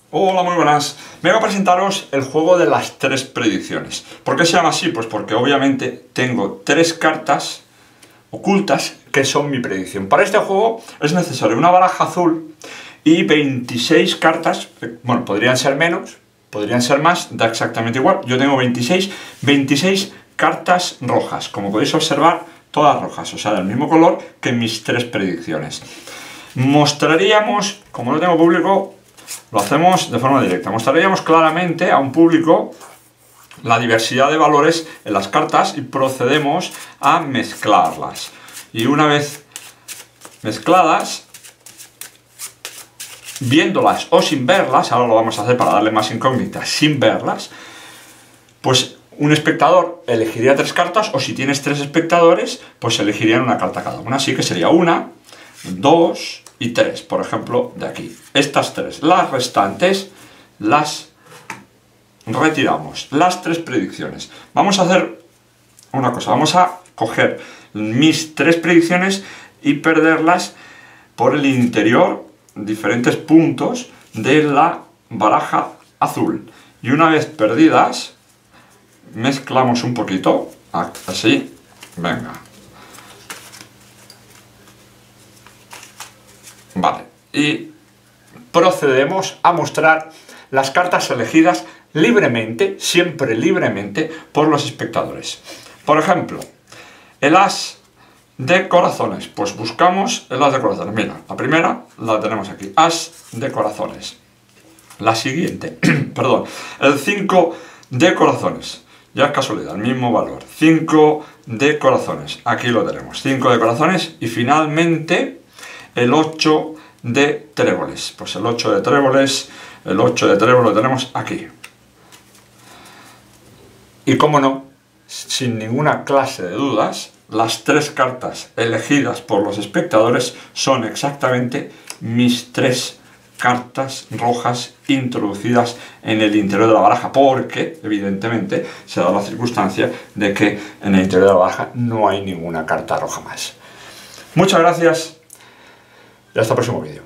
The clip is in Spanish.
Hola, muy buenas. Vengo a presentaros el juego de las tres predicciones. ¿Por qué se llama así? Pues porque obviamente tengo tres cartas ocultas que son mi predicción. Para este juego es necesario una baraja azul y 26 cartas. Bueno, podrían ser menos, podrían ser más, da exactamente igual. Yo tengo 26 cartas rojas. Como podéis observar, todas rojas, o sea, del mismo color que mis tres predicciones. Mostraríamos, como no tengo público, lo hacemos de forma directa. Mostraríamos claramente a un público la diversidad de valores en las cartas y procedemos a mezclarlas. Y una vez mezcladas, viéndolas o sin verlas, ahora lo vamos a hacer para darle más incógnitas, sin verlas, pues un espectador elegiría tres cartas, o si tienes tres espectadores, pues elegirían una carta cada una. Así que sería 1, 2 y 3, por ejemplo, de aquí. Estas tres. Las restantes las retiramos. Las tres predicciones. Vamos a hacer una cosa. Vamos a coger mis tres predicciones y perderlas por el interior, diferentes puntos de la baraja azul. Y una vez perdidas, mezclamos un poquito, así, venga. Vale, y procedemos a mostrar las cartas elegidas libremente, siempre libremente, por los espectadores. Por ejemplo, el as de corazones. Pues buscamos el as de corazones. Mira, la primera la tenemos aquí, as de corazones. La siguiente, perdón, el 5 de corazones. Ya es casualidad, el mismo valor. 5 de corazones. Aquí lo tenemos, 5 de corazones. Y finalmente el 8 de tréboles. Pues el 8 de tréboles, lo tenemos aquí. Y como no, sin ninguna clase de dudas, las tres cartas elegidas por los espectadores son exactamente mis tres cartas rojas introducidas en el interior de la baraja, porque evidentemente se da la circunstancia de que en el interior de la baraja no hay ninguna carta roja más. Muchas gracias y hasta el próximo vídeo.